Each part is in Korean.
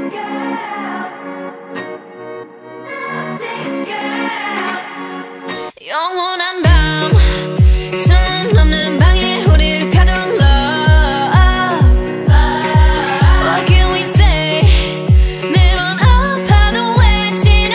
영원한 밤 천 넘는 방에 우리를 가둔 love. What can we say? 매번 아파도 외치는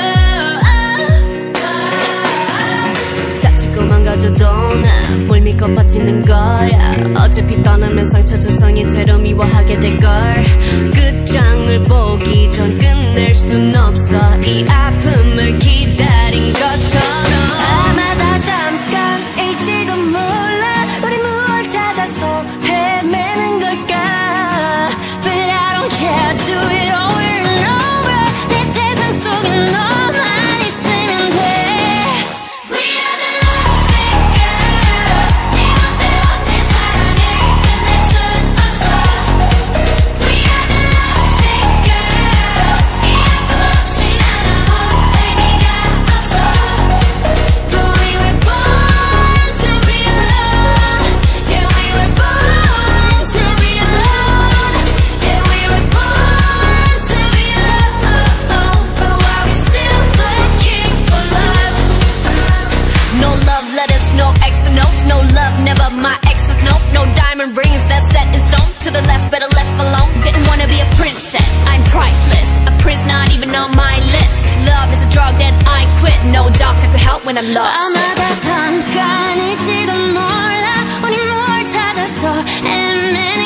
love. 다치고 망가져도 난 뭘 믿고 버티는 거야. 어차피 떠나면 상처투성인 채로 미워하게 될걸. 끝장을 보기 전 끝낼 순 없어. 이 아픔을 기다린 것처럼. 아마 다 잠깐일지도 몰라. 우리 무얼 찾아서 헤매는 걸까. But I don't care, do it over and over. 내 세상 속에 너만 있으면 돼. We are the lovesick girls. 네 멋대로 내 사랑을 끝낼 순 없어. We are the lovesick girls. 이 아픔 없이 난 아무 의미가 없어. But we were born to be alone. Yeah, we were born to be alone. Yeah, we were born to be alone. But why we still looking for love? No love letters, no X notes. No love, never my exes, nope. No diamond rings, that's set in stone. To the left, better left alone. Didn't wanna be a princess, I'm priceless. A prince not even on my list. Love is a drug that I quit. No doctor could help when I'm lost. 아마 다 잠깐일지도 몰라. 우리 뭘 찾아서 헤매는